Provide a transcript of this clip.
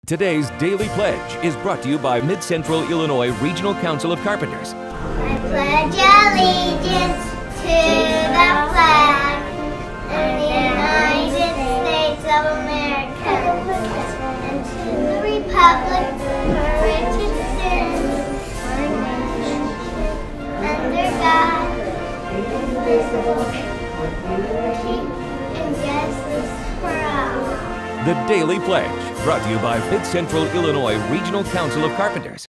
Today's Daily Pledge is brought to you by Mid-Central Illinois Regional Council of Carpenters. I pledge allegiance to the flag of the United States of America and to the republic for which it stands, one nation, under God, indivisible, with liberty and justice for all. The Daily Pledge, brought to you by Mid-Central Illinois Regional Council of Carpenters.